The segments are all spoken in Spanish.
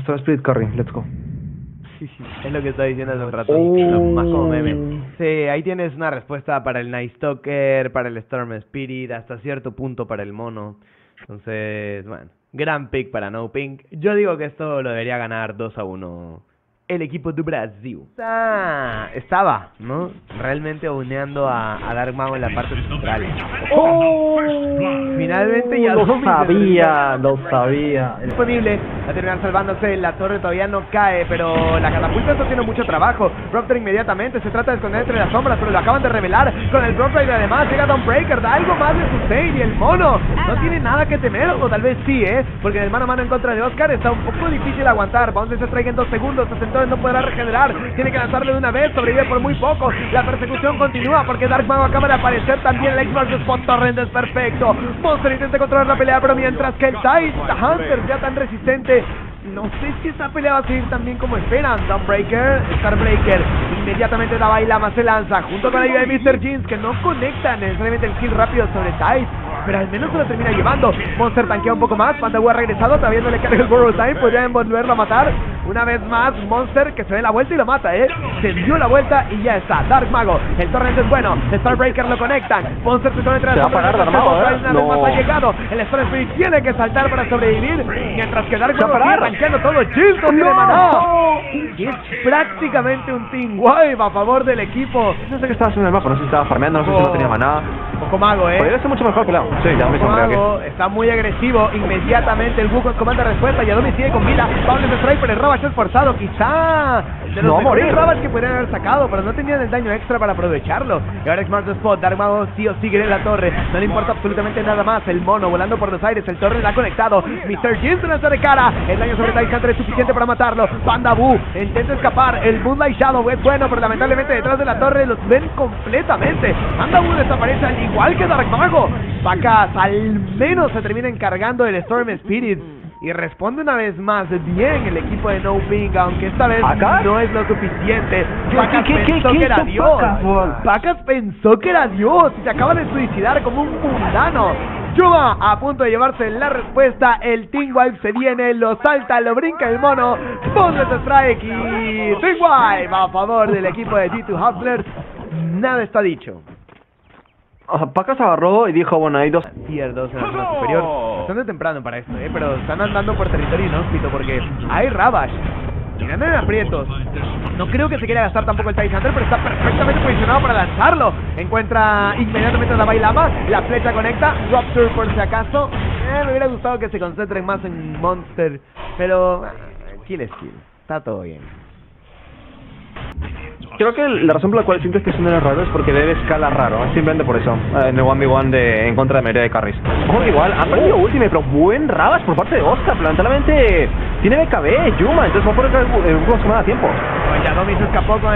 Storm Spirit Carry, let's go. Es lo que estaba diciendo hace un rato. Más como meme. Sí, ahí tienes una respuesta para el Night Stalker, para el Storm Spirit, hasta cierto punto para el mono. Entonces, bueno, gran pick para No Pink. Yo digo que esto lo debería ganar 2-1 el equipo de Brasil. Estaba, ¿no? Realmente uneando a Dark Mago en la parte central. Finalmente ya lo sabía. Disponible a terminar salvándose. La torre todavía no cae, pero la catapulta está haciendo mucho trabajo. Raptor inmediatamente se trata de esconder entre las sombras, pero lo acaban de revelar con el Drop Ride. Además llega Dawnbreaker, da algo más de sustain, y el mono no tiene nada que temer, o tal vez sí, porque en el mano a mano en contra de Oscar está un poco difícil aguantar. Bounce se traiga en 2 segundos, entonces no podrá regenerar, tiene que lanzarle de una vez, sobrevive por muy poco. La persecución continúa porque Dark Mago acaba de aparecer también. El X-Mark Spot Torrent es perfecto. Monster intenta controlar la pelea, pero mientras que el Tide Hunter ya tan resistente, no sé si esta pelea va a seguir tan bien como esperan. Dawnbreaker, Starbreaker, inmediatamente Davai Lama se lanza junto con la ayuda de Mr. Jeans, que no conectan necesariamente el kill rápido sobre Tide, pero al menos se lo termina llevando. Monster tanquea un poco más, Pandawu ha regresado, todavía no le carga el Borrow Time, podría volverlo a matar. Una vez más, Monster que se ve la vuelta y lo mata, se dio la vuelta y ya está. Dark Mago, el Torrent es bueno, Starbreaker lo conectan, Monster se conecta entre las sombras, una vez más ha llegado, el Storm Spirit tiene que saltar para sobrevivir, mientras que Dark Mago sigue rankeando todo. Jills no tiene maná, es prácticamente un team wipe a favor del equipo. No sé qué estaba haciendo el mapa, no sé si estaba farmeando, no sé si no tenía maná. Poco Mago, podría ser mucho mejor que Lao. Sí, ya me sonrió aquí. Está muy agresivo, inmediatamente el Wukong comanda respuesta, Yadomi sigue con vida, Pablo Strike, pero el Ravage es forzado, quizá de los mejores Ravage que podrían haber sacado, pero no tenían el daño extra para aprovecharlo. Y ahora Smart Spot, Dark Mago sí o sí quiere la torre, no le importa absolutamente nada más. El mono volando por los aires, el torre la ha conectado, Mr. Jin se lanza de cara, el daño sobre Tide Hunter es suficiente para matarlo. Pandawu intenta escapar, el Moonlight Shadow es bueno, pero lamentablemente detrás de la torre los ven completamente. Pandawu desaparece al igual que Dark Mago. Pacas al menos se termina encargando del Storm Spirit y responde una vez más bien el equipo de No Pink, aunque esta vez no es lo suficiente. Pacas pensó que era Dios. Pacas pensó que era Dios y se acaba de suicidar como un mundano. Yuma a punto de llevarse la respuesta. El Team Wipe se viene, lo salta, lo brinca el mono. Bonus Strike y Team Wipe a favor del equipo de G2 Hustlers. Nada está dicho. Pacas agarró y dijo, bueno, hay 2 Tier 2 en la zona superior. Bastante temprano para esto, pero están andando por territorio inhóspito porque hay Ravage. Mirando en aprietos. No creo que se quiera gastar tampoco el Tide Hunter, pero está perfectamente posicionado para lanzarlo. Encuentra inmediatamente a Davai Lama, la flecha conecta, Raptor por si acaso. Me hubiera gustado que se concentren más en Monster, pero kill es kill, está todo bien. Creo que la razón por la cual sientes que es un error es porque debe escalar raro, simplemente por eso, en el 1v1 en contra de la mayoría de carries. Ojo que igual, han perdido Ultimate, pero buen Ravage por parte de Oscar, lamentablemente tiene BKB, Yuma, entonces va a poner un poco semana a tiempo. Yadomi se escapó con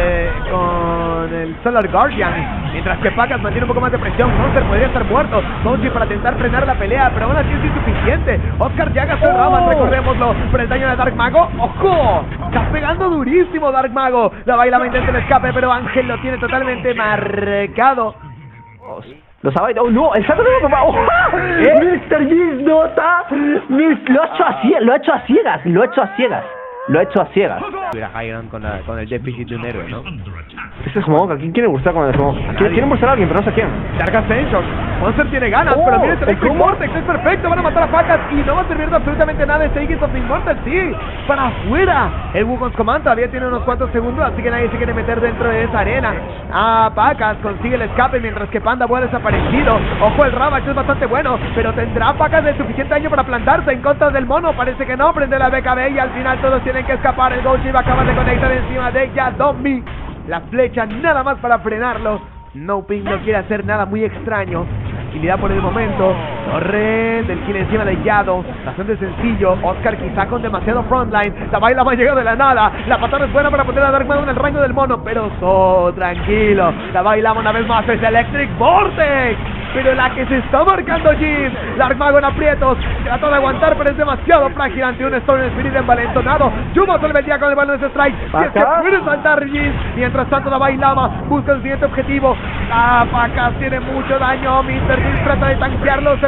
el Solar Guardian, mientras que Pacas mantiene un poco más de presión. Monster podría estar muerto, Donchi para intentar frenar la pelea, pero aún así es insuficiente. Oscar ya gastó el Ravage, recordémoslo, por el daño de Dark Mago. ¡Ojo! Está pegando durísimo Dark Mago. La baila intenta el escape, pero Ángel lo tiene totalmente marcado. Lo sabe, oh no, el salto de la papá. Mr. Jeans nota. Lo ha hecho a ciegas. Hubiera Highground con el déficit de un héroe, ¿no? Este es Smoke, ¿a quién quiere gustar con el Smoke? Quieren gustar a alguien, pero no sé a quién. Dark Ascension, Monster tiene ganas, pero mira este Electric Vortex, es perfecto, van a matar a Pacas y no va a servir de absolutamente nada este Aegis of the Immortal, sí, para afuera. El Wukong's Command todavía tiene unos cuantos segundos, así que nadie se quiere meter dentro de esa arena. Pacas consigue el escape mientras que Pandawu ha desaparecido. Ojo, el Ravage es bastante bueno, pero ¿tendrá Pacas el suficiente daño para plantarse en contra del mono? Parece que no, prende la BKB y al final todos tienen que escapar. El Goji acaba de conectar encima de Yadomi. La flecha nada más para frenarlo. No Pink no quiere hacer nada muy extraño. Tranquilidad por el momento. Torre del kill encima de Yado. Bastante sencillo. Oscar quizá con demasiado frontline. La baila va a llegar de la nada. La patada es buena para poner a Dark Mago en el rango del mono. Pero tranquilo. La baila una vez más. Es Electric Vortex. Pero la que se está marcando Jim. Dark Mago en aprietos. Trató de aguantar, pero es demasiado frágil ante un Storm Spirit envalentonado. Yuma se el día con el balón de strike. Y es que puede saltar Jim. Mientras tanto, la bailama busca el siguiente objetivo. Pacas tiene mucho daño. Mr. Jim trata de tanquearlo. Se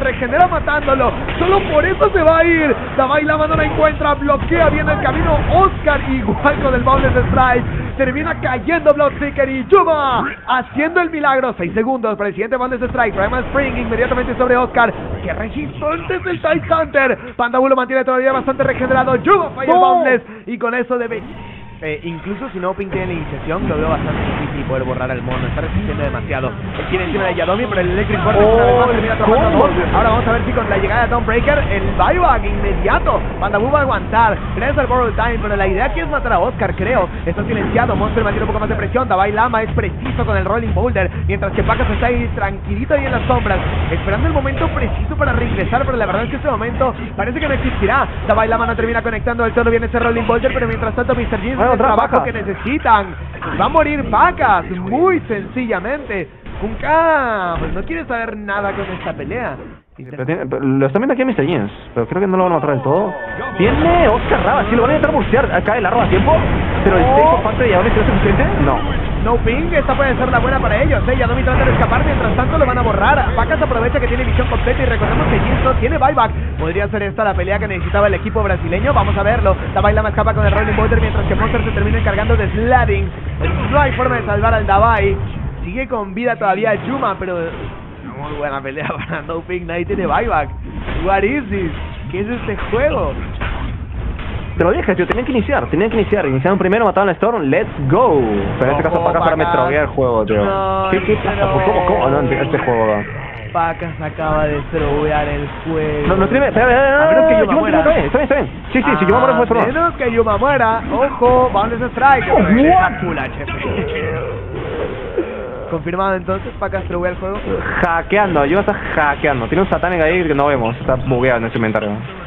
regenera matándolo. Solo por eso se va a ir. Dalai Lama no la encuentra, bloquea bien el camino. Oscar igual con el Boundless Strike. Termina cayendo Bloodseeker y Yuma haciendo el milagro. 6 segundos para el siguiente Boundless Strike. Primal Spring inmediatamente sobre Oscar. Que resistente es el Tide Hunter. Pandabu lo mantiene todavía bastante regenerado. Yuma falla el Boundless y con eso debe... incluso si no Pink tiene la iniciación, lo veo bastante difícil poder borrar al mono, está resistiendo demasiado. Él tiene encima de Yadomi, pero el Electric Vortex una vez más termina trabajando. Ahora vamos a ver si con la llegada de Dawnbreaker, el buyback inmediato, Pandabu va a aguantar, gracias al Borrow Time, pero la idea aquí es matar a Oscar, creo. Está silenciado, Monster mantiene un poco más de presión, Dalai Lama es preciso con el Rolling Boulder, mientras que Pacas está ahí tranquilito ahí en las sombras, esperando el momento preciso para reingresar, pero la verdad es que este momento parece que no existirá. Dalai Lama no termina conectando del todo bien ese Rolling Boulder, pero mientras tanto Mr. Jeans el trabajo que necesitan. Va a morir Pacas, muy sencillamente. Kunkka pues no quiere saber nada con esta pelea. Lo están viendo aquí a Mr. Jeans, pero creo que no lo van a matar del todo. Tiene Oscar Raba, si lo van a intentar burstear. Acá el arroba a tiempo, pero el take por parte de Yadomi es suficiente. No ping, esta puede ser la buena para ellos, Yadomi trata de escapar, mientras tanto lo van a borrar. Pacas aprovecha que tiene visión completa y recordemos que Jeans no tiene buyback. Podría ser esta la pelea que necesitaba el equipo brasileño, vamos a verlo. Dalai Lama escapa con el Rolling Boulder, mientras que Monster se termina encargando de Sladding. No hay forma de salvar al Davai. Sigue con vida todavía Yuma, pero muy buena pelea para No Ping, nadie tiene buyback. What is this? ¿Qué es este juego? Te lo dije, tío, tenían que iniciar. Iniciaron primero, mataron a Storm, let's go. Pero en este caso Pacas para metroguear el juego, tío. No, ¿Qué pasa? ¿Cómo no entiendo este juego? Pacas acaba de throwear el juego. No tiene... A menos que Yuma muera. Está bien. Sí, si Yuma muere fue solo. A menos que Yuma muera. Ojo, Boundless Strike. Full HP. Confirmado entonces, Pacas throwear el juego. Hackeando, Yuma está hackeando. Tiene un Satanic ahí que no vemos. Está bugueado en su inventario.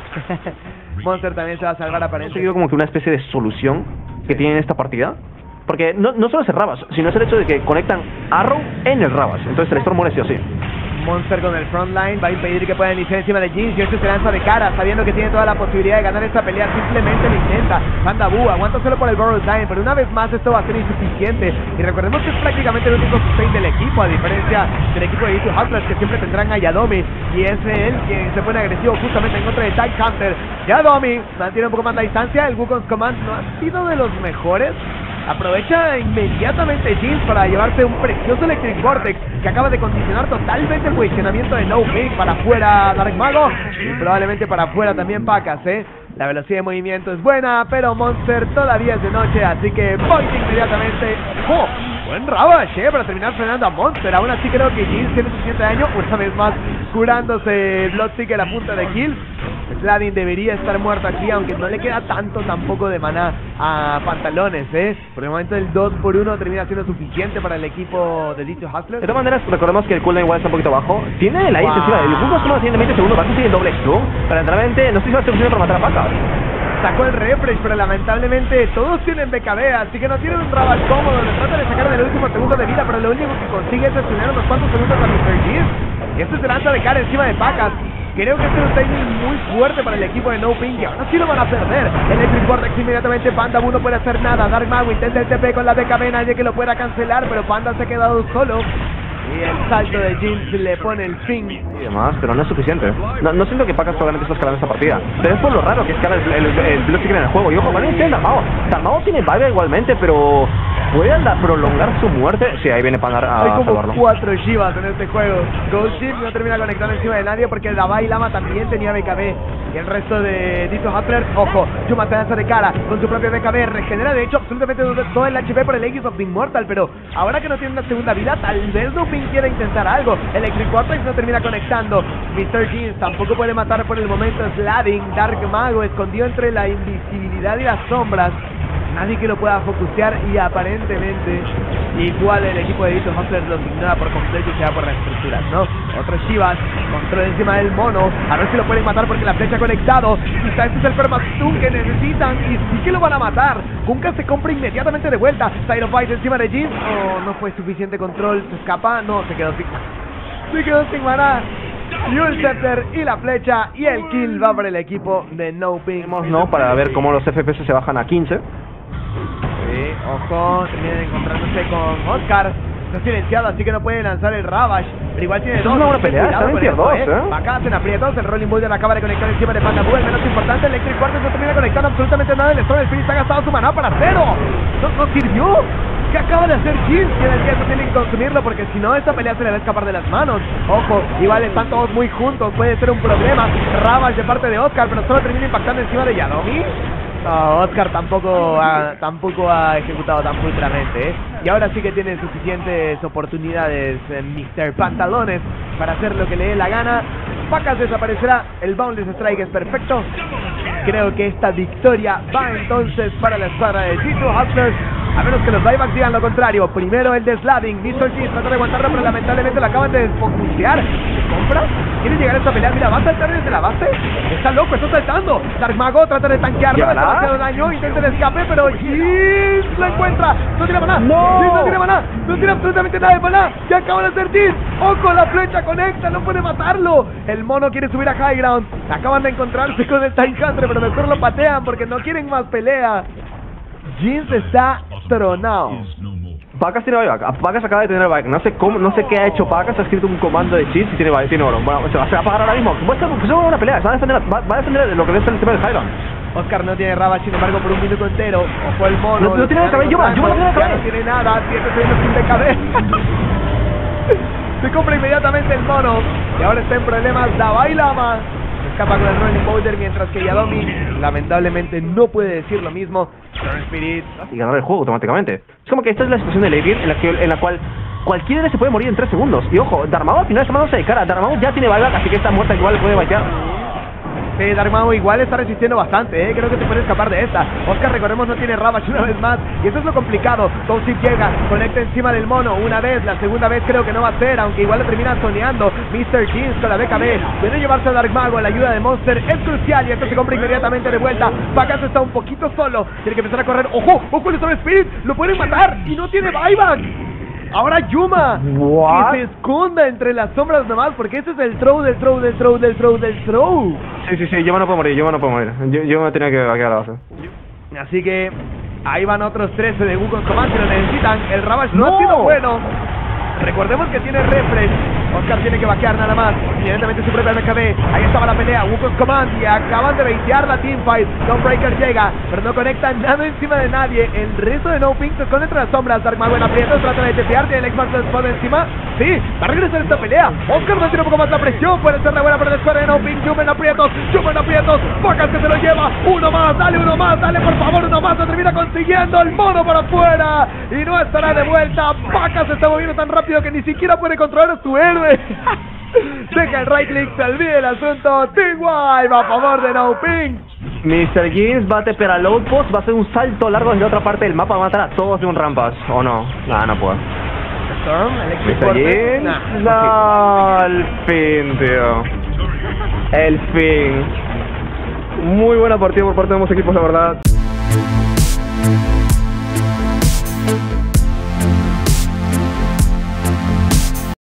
Monster también se va a salvar aparentemente. He seguido como que una especie de solución que tienen esta partida. Porque no solo es el Rabas, sino es el hecho de que conectan Arrow en el Rabas. Entonces el Storm muere sí o sí. Monster con el frontline va a impedir que pueda iniciar encima de Jeans y este se lanza de cara, sabiendo que tiene toda la posibilidad de ganar esta pelea, simplemente lo intenta. Pandabu aguanta solo por el Borrow Time, pero una vez más esto va a ser insuficiente. Y recordemos que es prácticamente el único sustain del equipo, a diferencia del equipo de G2 Hustlers, que siempre tendrán a Yadomi, y es él quien se pone agresivo justamente en contra de Tide Hunter. Yadomi mantiene un poco más la distancia, el Wukong's Command no ha sido de los mejores. Aprovecha inmediatamente Jeans para llevarse un precioso Electric Vortex que acaba de condicionar totalmente el posicionamiento de No Ping. Para afuera Dark Mago y probablemente para afuera también Pacas, La velocidad de movimiento es buena, pero Monster todavía es de noche, así que point inmediatamente. ¡Oh! Buen Ravage, para terminar frenando a Monster. Aún así creo que Jeans tiene suficiente daño. Una vez más curándose Bloodseeker a punta de kill. Sladding debería estar muerto aquí, aunque no le queda tanto tampoco de maná a Pantalones, Por el momento el 2x1 termina siendo suficiente para el equipo de G2 Hustlers. De todas maneras, recordemos que el cooldown igual está un poquito bajo. Tiene la encima, el Wukong solo tiene 20 segundos, va a conseguir el doble stun. Pero realmente no sé si va a ser suficiente para matar a Pacas. Sacó el refresh, pero lamentablemente todos tienen BKB, así que no tienen un Rabal cómodo. Le trata de sacar en el último segundo de vida, pero lo único que consigue es extender unos cuantos segundos a Mr. Jeans. Y este se lanza de cara encima de Pacas. Creo que este es un timing muy fuerte para el equipo de No Ping, y ahora sí lo van a perder. Electric Vortex inmediatamente, Pandabu no puede hacer nada. Dark Mago intenta el TP con la BKB, nadie que lo pueda cancelar, pero Panda se ha quedado solo. Y el salto de Jeans le pone el fin. Y demás, pero no es suficiente. No siento que Pacas probablemente está escalando esta partida. Pero es por lo raro que escala el Bloodseeker en el juego. Y ojo, van a intentar Dark Mago. Dark Mago tiene vibe igualmente, pero ¿puede prolongar su muerte? Sí, ahí viene Panda a salvarlo. Hay como 4 salvarlo. Shivas en este juego. Goldship no termina conectando encima de nadie porque el Dalai Lama también tenía BKB. Y el resto de G2 Hustlers, ojo, Yuma se lanza de cara con su propio BKB. Regenera de hecho absolutamente todo el HP por el Aegis of the Immortal. Pero ahora que no tiene una segunda vida, tal vez No Ping quiera intentar algo. Electric Vortex no termina conectando. Mr. Jeans tampoco puede matar por el momento. Sladding, Dark Mago escondido entre la invisibilidad y las sombras. Nadie que lo pueda focusear y aparentemente igual el equipo de G2 Hustlers los ignora por completo y se va por las estructuras, ¿no? Otros Shivas, control encima del mono, a ver si lo pueden matar porque la flecha ha conectado. Quizá este es el permastun que necesitan y sí que lo van a matar. Kunkka se compra inmediatamente de vuelta. Side of Ice encima de Jeans. Oh, no fue suficiente control, se escapa, no, se quedó sin maná. Y un scepter y la flecha y el kill va para el equipo de No Ping. No, para ver cómo los FPS se bajan a 15. Sí, ojo, terminan encontrándose con Oscar. Está silenciado, así que no puede lanzar el Ravage. Pero igual tiene dos. Es una buena pelea, está en tier 2, Acá hacen aprietos, el Rolling Boulder acaba de conectar encima de Panda-Buu. El menos importante, Electric Quartz no termina conectando absolutamente nada. El Storm Spirit ha gastado su maná para cero. No sirvió. ¿Qué acaba de hacer Jinx? Tiene el tiempo, tiene que consumirlo porque si no esta pelea se le va a escapar de las manos. Ojo, igual están todos muy juntos, puede ser un problema. Ravage de parte de Oscar, pero solo termina impactando encima de Yadomi. No, Oscar tampoco ha ejecutado tan pulcramente, Y ahora sí que tiene suficientes oportunidades Mr. Pantalones para hacer lo que le dé la gana. Pacas desaparecerá, el Boundless Strike es perfecto. Creo que esta victoria va entonces para la escuadra de G2 Hustlers. A menos que los buybacks digan lo contrario. Primero el de Slavin. Mr. G trata de aguantarlo, pero lamentablemente lo acaban de desfocusear. ¿Se compra? ¿Quiere llegar a esta pelea? Mira, va a saltar desde la base. Está loco, está saltando. Dark Mago trata de tanquearlo. Le está haciendo daño. Intenta el escape, pero Jinx lo encuentra. No tiene maná. No. Jinx no tiene maná. No tiene absolutamente nada de maná. Ya acaba de hacer Jinx. Ojo, la flecha conecta. No puede matarlo. El mono quiere subir a High Ground. Acaban de encontrarse con el Time Country, pero mejor lo patean porque no quieren más pelea. Jinx está tronado. Pacas tiene buyback. Pacas acaba de tener buyback. No sé cómo, no sé qué ha hecho Pacas. Ha escrito un comando de cheats y tiene buyback, tiene oro. Bueno, se va a pagar ahora mismo. Va a ser una pelea. Va a defender lo que es el tema del Highland. Oscar no tiene Ravage, sin embargo, por un minuto entero. Ojo el mono. No tiene cabello, Yuma no tiene cabello. No tiene nada. 7 segundos sin DKB. Se compra inmediatamente el mono. Y ahora está en problemas Davai Lama. Escapa con el Rolling Boulder, mientras que Yadomi lamentablemente no puede decir lo mismo. Storm Spirit y ganar el juego automáticamente. Es como que esta es la situación de late game en la cual cualquier héroe se puede morir en 3 segundos. Y ojo, Darmago al final está mandándose de cara. Darmago ya tiene buyback, así que esta muerta igual le puede baitear. Dark Mago igual está resistiendo bastante, creo que se puede escapar de esta. Oscar, recordemos, no tiene Ravage una vez más, y eso es lo complicado. Toxic llega, conecta encima del mono una vez, la segunda vez creo que no va a ser, aunque igual lo termina soneando. Mr. Jinx con la BKB, puede llevarse a Dark Mago, la ayuda de Monster es crucial, y esto se compra inmediatamente de vuelta. Pacas está un poquito solo, tiene que empezar a correr. ¡Ojo! ¡Ojo el Storm Spirit! ¡Lo pueden matar! ¡Y no tiene buyback! Ahora Yuma que se esconda entre las sombras nomás, porque ese es el throw del throw. Sí, Yuma no puede morir, Yuma tenía que vaquear la base. Así que ahí van otros 13 de Wukong Command que lo necesitan. El Ravage no ha sido bueno. Recordemos que tiene refresh. Oscar tiene que vaquear nada más. Inmediatamente su propia MKB. Ahí estaba la pelea. Wukong Command y acaban de baitear la teamfight. Dawnbreaker llega, pero no conecta nada encima de nadie. El resto de No Pink se esconde entre las sombras. Dark Mago en aprietos, trata de tepear. Tiene el X-Man Spot encima. Sí, va a regresar esta pelea. Oscar no tiene un poco más la presión. Puede ser la buena para el escuadra de No Pink. Yuma en aprietos. Pacas que se lo lleva. Uno más, dale por favor, uno más. Lo termina consiguiendo el mono para afuera. Y no estará de vuelta. Pacas se está moviendo tan rápido que ni siquiera puede controlar a su héroe. Deja el right click, se olvide el asunto. Team Wild a favor de No Pink. Mr. Jinx va a teper al outpost, va a hacer un salto largo desde otra parte del mapa, va a matar a todos de un rampas. ¿O no? No puede. Storm, Mr. Jinx, no, el fin, tío. El fin. Muy buena partida por parte de ambos equipos, la verdad.